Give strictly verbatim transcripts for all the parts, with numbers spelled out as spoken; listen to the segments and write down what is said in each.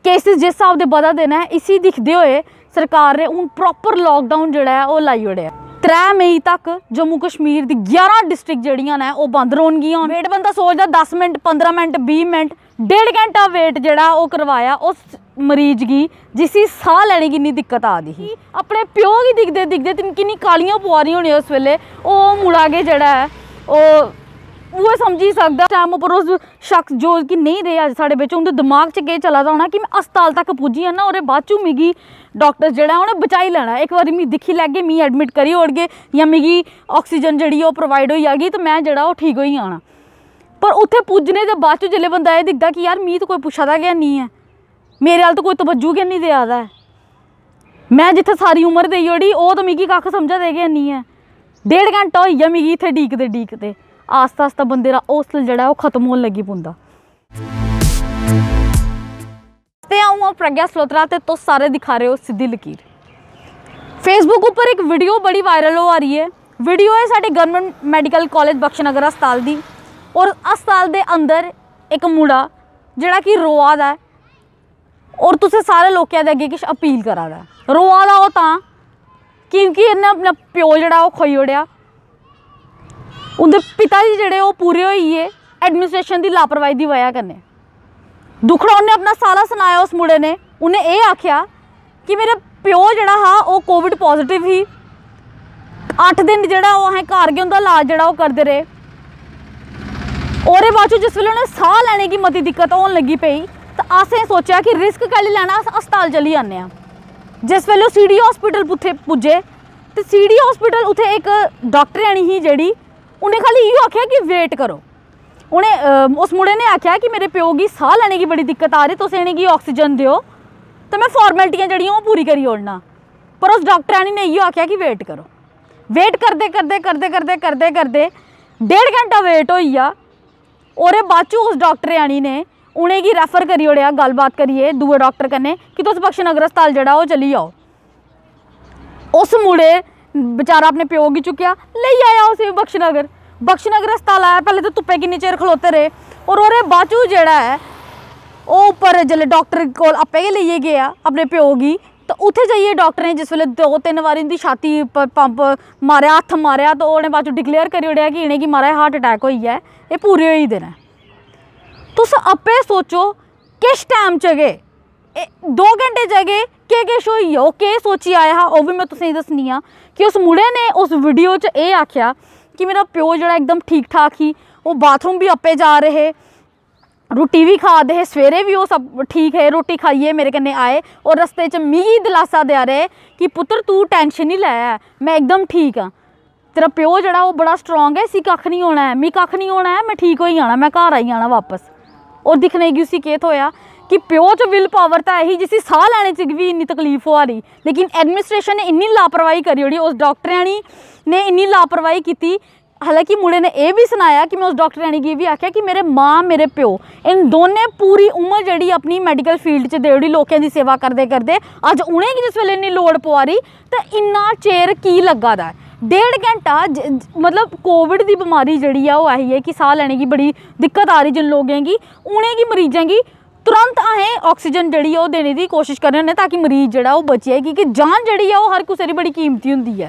Cases जिस हिसाब से बधा देना है, इसी दिखते हुए सरकार ने हूँ प्रॉपर लॉकडाउन जोड़ा है वो लाई ओड़िया। त्रै मई तक जम्मू कश्मीर की ग्यारह डिस्ट्रिक्ट जड़ियाँ ने वो बंद रौनगियां। वेट बंदा सोचता दस मिनट पंद्रह मिनट बीस मिनट डेढ़ घंटा वेट जड़ा वो करवाया उस मरीज की जिसी साह लैने की इन्नी दिक्कत आ दी ही। अपने प्यो की दिखते दिखते किन्नी कालियां पवा रही होनी उस वेले वो मुड़ा के जड़ा है वो समझी सकता टाइम पर उस शख्स जो कि नहीं रहे अज साढ़े बिच उनके दिमाग च केह् चला दा होना कि मैं अस्पताल तक पुज्जी ना और बाद चू मिगी डॉक्टर जड़ा उन्हें बचाई लैना। एक बार मिगी दिक्खी लैगे मी एडमिट करी ओड़गे या मिगी ऑक्सीजन जी प्रोवाइड हो जाएगी तो मैं जड़ा वो ठीक हो ही आना। पर उत्थे पुज्जने के बाद जिसले बंदा ये दिखता कि यार मी तो कोई पुछा दा गया नहीं है, मेरे हाल तो कोई तवज्जो गै नहीं देआ दा है, मैं जिथे सारी उम्र देई ओड़ी वो तो मिगी कक्ख समझा दे गया नहीं है। डेढ़ घंटा होई गेआ मिगी इत्थे डीकदे डीकदे आस्ता आस्ता बंदे दा हौसला जड़ा वो खत्म होने लगी पौंदा। ते आऊँ प्रज्ञा सलोत्रा ते तुस सारे दिखा रहे हो सीधी लकीर। फेसबुक ऊपर एक वीडियो बड़ी वायरल हो आ रही है। वीडियो है साडे गवर्नमेंट मैडिकल कॉलेज बख्शनगर अस्पताल दी और अस्पताल दे अंदर एक मुड़ा जड़ा कि रोआ दा है और तुसें सारे लोगों दे अगे किश अपील करा दा है। रोआ दा ओह तां क्योंकि इन्हें अपना प्यो जड़ा वो खोई ओड़िया। उनके पिता जी जड़े वो पूरे होइए एडमिनिस्ट्रेशन की लापरवाही की वजह कन्नै। दुखड़ा उन्हें अपना सारा सुनाया उस मुड़े ने। उन्हें ये आख्या कि मेरा प्यो जड़ा हा वो कोविड पॉजिटिव ही, अठ दिन जड़ा वो असें घर गै उंदा इलाज जड़ा वो करते रहे और बाद जिस वेले उन्हें साह लैने की मती दिक्कत होने लगी पई तो असें सोचा कि रिस्क कैली लैना, अस अस्पताल चली जाने आ। जिस वेले सी डी हॉस्पिटल उत्थे पुज्जे तो सी डी हॉस्पिटल उत्थे एक डॉक्टरानी ही जड़ी उन्हें खाली इो आख्या कि वेट करो। उन्हें उस मुड़े ने आख्या कि मेरे प्यो की साह लैने की बड़ी दिक्कत आ रही, तुम इन्हें ऑक्सीजन दियो तो मैं फॉर्मेलिटियां जड़ियां वो पूरी करी ओड़ना। पर उस डॉक्टरानी ने इो आख्या कि वेट करो। वेट करते करते करते करते करते करते डेढ़ घंटा वेट हो गया और बाद चू उस डॉक्टरानी ने उन्हेंगी रैफर करी ओड़िया गलबात करिए दूए डॉक्टर कन्नै कि तुस बख्शनगर अस्पताल जड़ा वो चली जाओ। उस मुड़े बेचारा अपने प्यो गी चुक्या ले आया उसे बख्शनगर बख्शनगर अस्पताल आया। पहले तो धुप्पे किन्नी चिर खलोते रहे और ओहदे बाद चू जेड़ा है वो उपर जिसले डॉक्टर को आपे गै लेइयै गया अपने प्यो गी तो उत्थे जाइए डॉक्टर ने जिस वेले दो तीन बार इनकी छाती पर पंप मारिया हत्थ मारिया तो उन्हें बाद डिकलेयर करी ओड़िया कि इन्हें मारा हार्ट अटैक होई है, ये पूरे हो ही देना। तुस आपे सोचो किस टाइम च गए दो घंटे च गए केह् किश होई ओह् केह् सोची आया हा, ओह् भी मैं तुसेंगी दस्सनी आं कि उस मुड़े ने उस वीडियो च एह् आख्या कि मेरा प्यो जड़ा एकदम ठीक ठाक ही, वो बाथरूम भी आपे जा रहे, रुट्टी भी खा दे, सवेरे भी वो सब ठीक है, रोटी खाइए मेरे कन्नै आए और रस्ते च मिगी दिलासा देआ रहे कि पुत्र तू टेंशन नहीं लै, मैं एकदम ठीक हाँ, तेरा प्यो जड़ा वो बड़ा स्ट्रोंग है, इसी कक्ख नहीं होना है, मिगी कक्ख नहीं होना है, मैं ठीक हो ही जाना, मैं घर आई जाना वापस। और दिखने की उसी केह् थोया कि प्यो च विल पावर तो है ही जिसी साह लैने च भी इन्नी तकलीफ हो रही, लेकिन एडमिनिस्ट्रेशन ने इन्नी लापरवाही करी ओड़ी, उस डॉक्टरानी ने इन्नी लापरवाही की। हालांकि मुड़े ने यह भी सुनाया कि मैं उस डॉक्टरानी गी भी आख्या कि मेरे माँ मेरे प्यो इन दोनों पूरी उम्र जड़ी अपनी मैडिकल फील्ड च देड़ी लोगों की सेवा करते करते अज उन्हें जिस वेले इन्नी लोड़ पवा रही तो इन्ना चेर की लगा दा है। डेढ़ घंटा मतलब कोविड की बीमारी जड़ी है वो आई है कि साह लैने की बड़ी दिक्कत आ रही जिन लोगों की, उन्हें की मरीजों की तुरंत असें ऑक्सीजन जड़ी है वो देने की कोशिश करने होंगे ताकि मरीज जड़ा वो बचे, क्योंकि जान जड़ी है वो हर किसी की बड़ी कीमती होंगी है।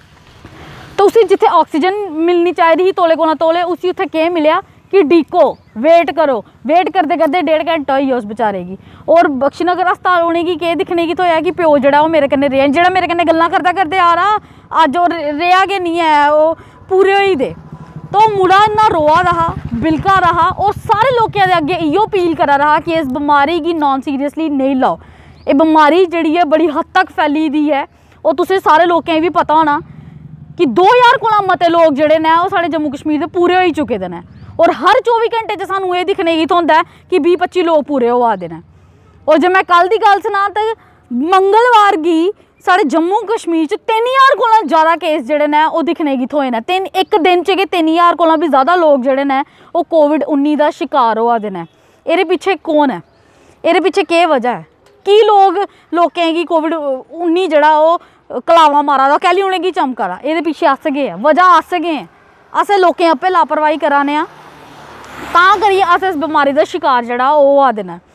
तो उसी जिथे ऑक्सीजन मिलनी चाहिए तोले को ना तोले उसी उत्थे केह् मिलिया कि डीको वेट करो, वेट करते करते डेढ़ घंटा होई उस बेचारे की। और बख्शनगर अस्पताल उनें की केह् दिक्खने की थोया कि प्यो जड़ा वो मेरे कन्नै रेहा, जेड़ा मेरे कन्नै गल्लां करदा करदे आ रहा अज ओह् रेहा गै नहीं है, वो पूरे होई दे। तो मुड़ा इन्ना रोआ रहा बिलका रहा और सारे लोगों के अगे इो अपील करा रहा कि इस बीमारी की नॉन सीरियसली नहीं लाओ, ये बीमारी जड़ी है बड़ी हद तक फैली दी है। और तुसें सारे लोगों भी पता होना कि दो हज़ार कोला मते लोग जड़े ने वो साढ़े जम्मू कश्मीर के पूरे हो ही चुके हैं और हर चौबी घंटे च सानू ये दिखने की थोंदा है कि बीस पच्ची लोग पूरे होआ दे ने। और जब मैं कल की गल सुना तो मंगलवार की साढ़े जम्मू कश्मीर च तीन हज़ार कोला ज़्यादा केस जड़े ने वो दिखने की थोए ने। तीन एक दिन च गए तीन हज़ार कोला भी ज़्यादा लोग जड़े ने वो कोविड उन्नीस का शिकार होआ दे ने। ये पिछे कौन है, ये पिछे केह् वजह है कि लोग लोगों की कोविड उन्नीस जड़ा वो कलावा मारा दा कैली उनेंगी चमका रहा, ये पिछे अस गए हैं, वजह अस गए हैं, अस लोगों आपे लापरवाही कराने तां करियै अस इस बीमारी का शिकार जड़ा वो होआ देना।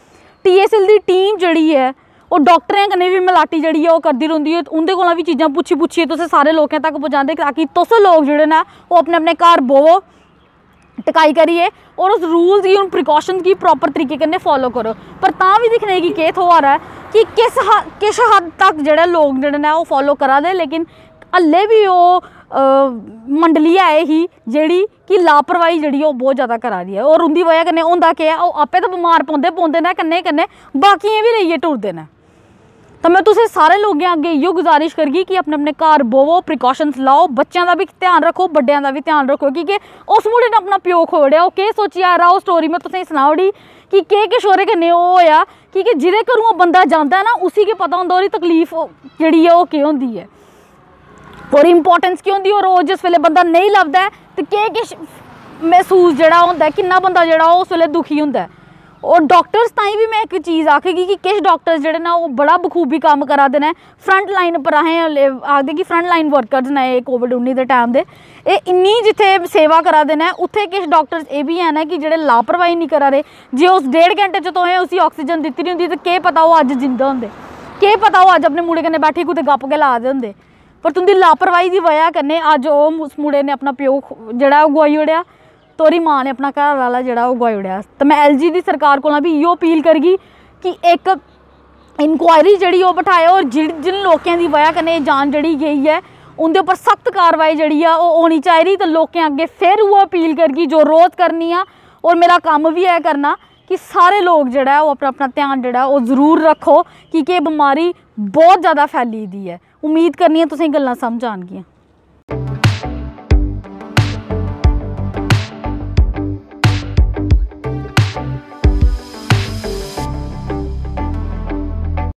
टी एस एल दी टीम जिहड़ी है वो डॉक्टरें कन्नै भी मलाटी जिहड़ी है वो करदी रौंह्दी है, उं'दे कोला भी चीज़ां पुच्छी पुच्छिए तुसें सारे लोकें तक पहुँचांदे ताकि तुस लोग जेह्ड़े न वो अपने अपने घर बोवो टकाई करिए और उस रूल्स गी उन प्रिकॉशनस गी प्रॉपर तरीके कन्नै फॉलो करो। पर तां भी दिक्खने गी केह् थ्होआ दा है कि किस हद किश हद तक जेह्ड़े लोग जेह्ड़े न ओह् फॉलो करा दे, लेकिन हल्ले भी ओह् मंडली है ही जेह्ड़ी कि लापरवाही जेह्ड़ी ओह् बहुत ज़्यादा करा दी है। और उं'दी वजह कन्नै होंदा केह् है, ओह् आपे तो बमार पौंदे पौंदे न, कन्नै कन्नै बाकियें बी लेइयै टुरदे न। तो मैं तुसें सारे लोगें अग्गे इयो गुजारिश करगी कि अपने अपने घर बोवो, प्रिकॉशनस लाओ, बच्चों का भी ध्यान रखो, बड्डियां का भी ध्यान रखो, क्योंकि उस मुड़े ने अपना प्यो खोड़िया, ओह् केह् सोची आ रहा ओह् स्टोरी मैं तुसेंगी सनाई ओड़ी कि केह् किश ओह्दे कन्नै ओह् होया, कि जिहदे घरों बंदा जांदा है ना उसी गै पता होंदा ओह्दी तकलीफ जेह्ड़ी है ओह् केह् होंदी है और इंपॉर्टेंस केह् होंदी, और ओह् जिस वेले बंदा नहीं लभदा है ते केह् किश महसूस जेह्ड़ा होंदा है, किन्ना बंदा जेह्ड़ा उस वेले दुखी होंदा है। और डॉक्टर्स ताईं भी मैं एक चीज़ आखेगी कि किश डॉक्टर्स जेह्ड़े ना वो बड़ा बखूबी कम्म करा दे न फ्रंट लाइन पर, असें आखदे कि फ्रंट लाइन वर्कर्स न एह् कोविड उन्नी दे टाइम दे, एह् इन्नी जित्थे सेवा करा दे न उत्थे किश डॉक्टर्स एह् बी हैन कि जेह्ड़े लापरवाही नहीं करा दे। जे उस डेढ़ घंटे च तुसें उसी ऑक्सीजन दित्ती दी होंदी ते केह् पता ओह् अज्ज जिंदा होंदे, केह् पता ओह् अज्ज अपने मुड़े कन्नै बैठी कुतै गप्प गै ला दे होंदे। पर तुंदी लापरवाही दी वजह कन्नै अज्ज ओह् उस मुड़े ने अपना प्यो जेह्ड़ा ओह् गोआई ओड़ेआ, तोरी माँ ने अपना घर आह्ला जेह्ड़ा ओह् गोआई ओड़ेआ। तो मैं एल जी दी सरकार कोला भी इयो अपील करगी कि एक इंक्वायरी जेह्ड़ी ओह् बठाए और जिन जिन लोकें दी वजह कन्नै एह् जान जेह्ड़ी गेई है उं'दे उप्पर सख्त कार्रवाई जेह्ड़ी है ओह् होनी चाहिदी। तो लोकें अग्गे फिर उ'ऐ अपील करगी जो रोज़ करनी आ, और मेरा कम्म भी है करना कि सारे लोग जेह्ड़ा है ओह् अपना अपना ध्यान जेह्ड़ा ओह् जरूर रक्खो, कि एह् बमारी बहुत ज़्यादा फैली दी है। उम्मीद करनी है तुसेंगी गल्लां समझ आनगियां।